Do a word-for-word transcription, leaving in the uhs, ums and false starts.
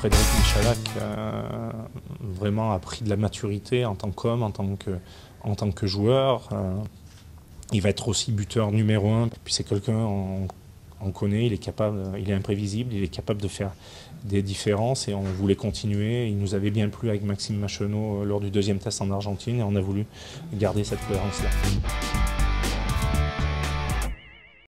Frédéric Michalak euh, vraiment a pris de la maturité en tant qu'homme, en tant que, en tant que joueur. Euh, il va être aussi buteur numéro un. Puis c'est quelqu'un, on, on connaît, il est capable, il est imprévisible, il est capable de faire des différences et on voulait continuer. Il nous avait bien plu avec Maxime Machenaud lors du deuxième test en Argentine et on a voulu garder cette cohérence-là.